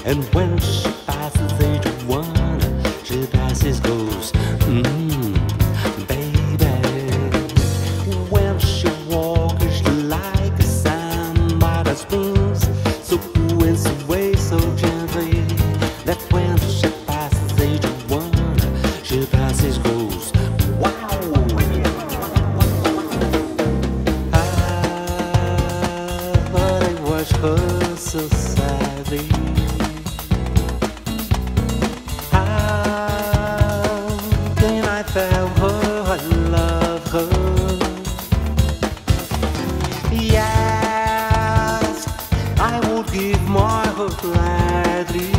And when she passes age one, she passes goes, baby. When she walks, she like a samba that swings so cool and sway so gently. That when she passes age one, she passes goes, wow. But I watch her so sadly. How can I tell her I love her? Yes, I would give my heart gladly.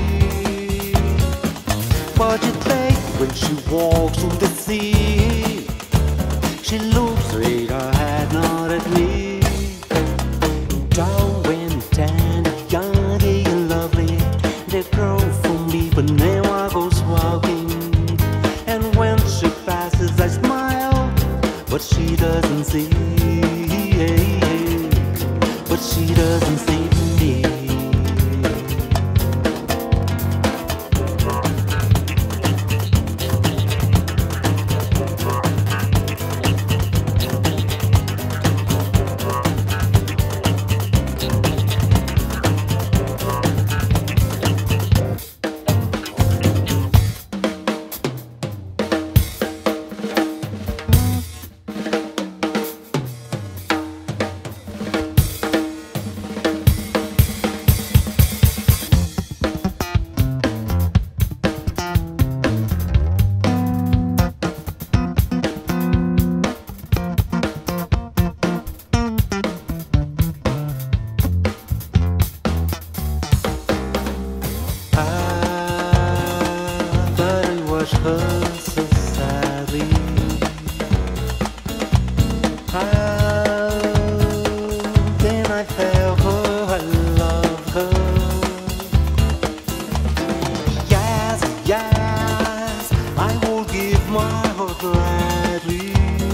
But you think when she walks through the sea, she looks straight ahead, not at me. Tall and tender, young and lovely, they grow for me, but never goes walking. And when she passes, I smile, but she doesn't see. But she doesn't see me. But I watch her so sadly. How can I tell her I love her? Yes, yes, I will give my heart gladly.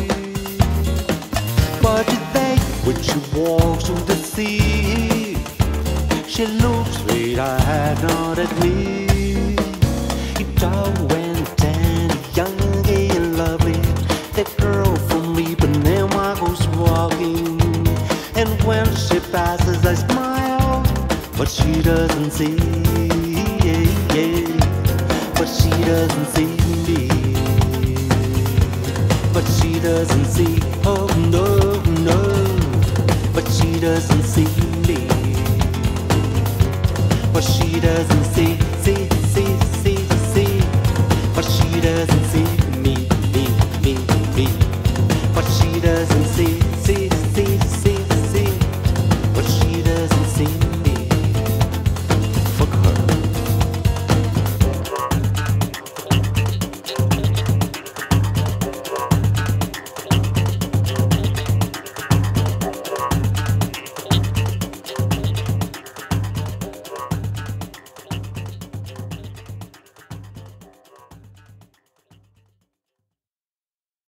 But today, when she walks through the sea, she looks straight ahead, not at me. Tall and tender, young and lovely, that girl for me, but never goes walking. And when she passes, I smile, but she doesn't see. But she doesn't see me. But she doesn't see. Oh no, no. But she doesn't see me. But she doesn't